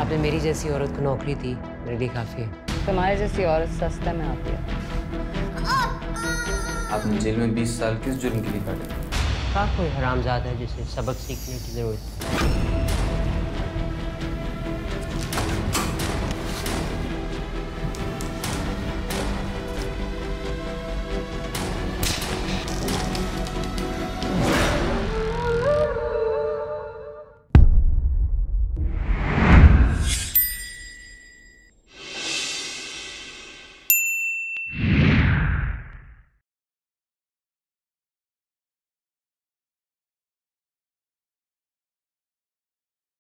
में मेरी जैसी औरत को नौकरी दी, मेरे लिए काफी है। तुम्हारे जैसी औरत सस्ते में आती है। आपने जेल में 20 साल किस जुर्म के लिए काटे? का कोई हरामजादा है जिसे सबक सीखने की जरूरत है।